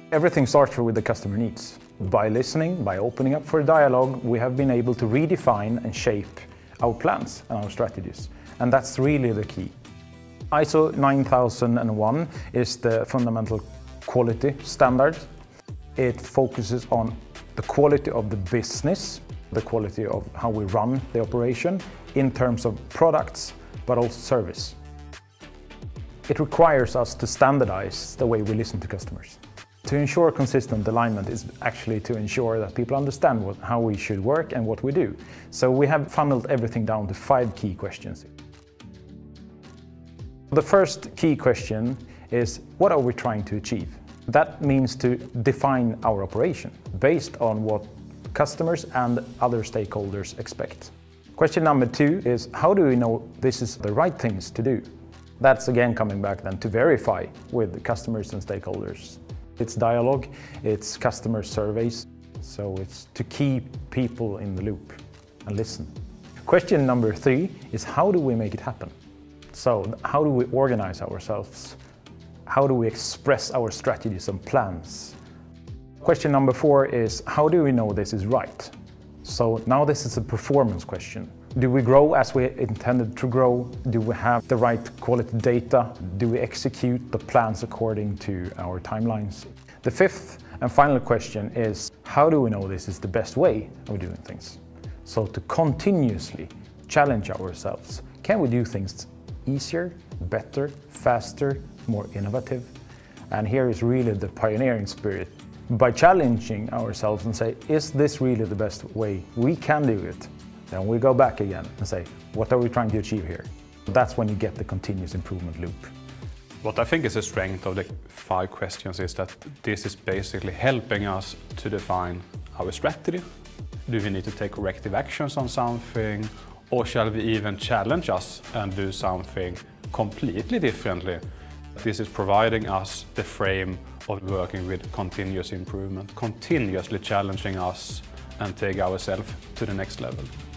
Everything starts with the customer needs. By listening, by opening up for dialogue, we have been able to redefine and shape our plans and our strategies. And that's really the key. ISO 9001 is the fundamental quality standard. It focuses on the quality of the business, the quality of how we run the operation in terms of products, but also service. It requires us to standardize the way we listen to customers. To ensure consistent alignment is actually to ensure that people understand how we should work and what we do. So we have funneled everything down to 5 key questions. The first key question is, what are we trying to achieve? That means to define our operation based on what customers and other stakeholders expect. Question number 2 is, how do we know this is the right things to do? That's again coming back then to verify with customers and stakeholders. It's dialogue, it's customer surveys, so it's to keep people in the loop and listen. Question number 3 is, how do we make it happen? So how do we organize ourselves? How do we express our strategies and plans? Question number 4 is, how do we know this is right? So now this is a performance question. Do we grow as we intended to grow? Do we have the right quality data? Do we execute the plans according to our timelines? The 5th and final question is, how do we know this is the best way of doing things? So to continuously challenge ourselves. Can we do things easier, better, faster, more innovative? And here is really the pioneering spirit. By challenging ourselves and say, is this really the best way we can do it? Then we go back again and say, what are we trying to achieve here? That's when you get the continuous improvement loop. What I think is a strength of the 5 questions is that this is basically helping us to define our strategy. Do we need to take corrective actions on something? Or shall we even challenge us and do something completely differently? This is providing us the frame of working with continuous improvement, continuously challenging us and take ourselves to the next level.